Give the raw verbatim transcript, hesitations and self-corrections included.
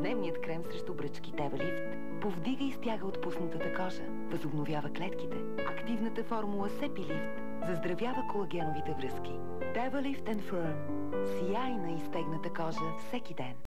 Ежедневният крем срещу бръчки Тевалифт повдига и стяга отпуснатата кожа, възобновява клетките. Активната формула Сепилифт заздравява колагеновите връзки. Тевалифт енд Фърм. Сияйна и стегната кожа всеки ден.